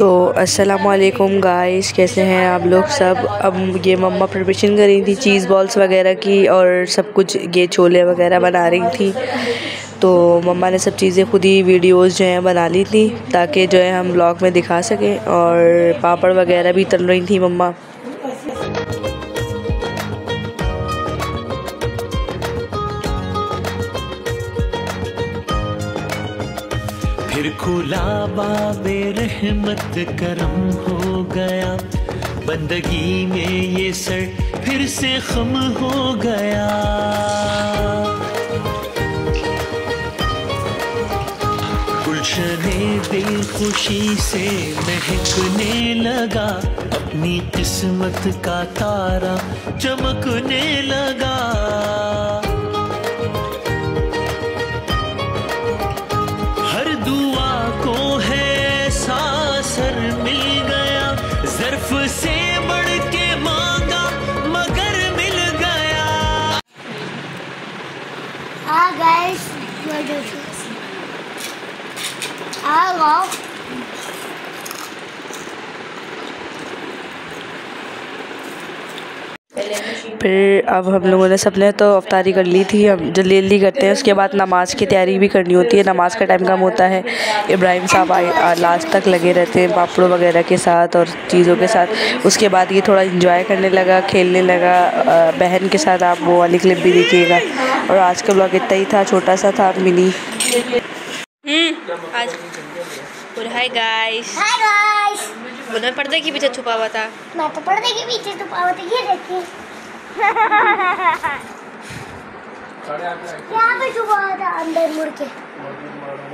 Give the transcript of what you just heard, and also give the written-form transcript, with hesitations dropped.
तो अस्सलाम वालेकुम गाइस, कैसे हैं आप लोग सब। अब ये मम्मा प्रिपरेशन कर रही थी चीज़ बॉल्स वगैरह की और सब कुछ, ये छोले वगैरह बना रही थी। तो मम्मा ने सब चीज़ें खुद ही वीडियोस जो हैं बना ली थी ताकि जो है हम ब्लॉग में दिखा सकें। और पापड़ वगैरह भी तल रही थी मम्मा। फिर खुला बाबे रहमत करम हो गया, बंदगी में ये सर फिर से खम हो गया। गुलशने दिल खुशी से महकने लगा, अपनी किस्मत का तारा चमकने लगा। ज़र्फ़ से बढ़ के मांगा मगर मिल गया। guys, hello. फिर अब हम लोगों ने सबने तो अफ्तारी कर ली थी। हम जल्दी जल्दी करते हैं, उसके बाद नमाज़ की तैयारी भी करनी होती है। नमाज़ का टाइम कम होता है। इब्राहिम साहब लास्ट तक लगे रहते हैं पापड़ों वगैरह के साथ और चीज़ों के साथ। उसके बाद ये थोड़ा इंजॉय करने लगा, खेलने लगा बहन के साथ। आप वो वाली क्लिप भी देखिएगा। और आज का ब्लॉग इतना ही था, छोटा सा था, मिनी। आज हाय गाइस, बोलो पर्दे के पीछे छुपा हुआ था। मैं तो पर्दे के पीछे छुपा हुआ था, ये देखिए। यहाँ पे छुपा हुआ था अंदर मुड़ के।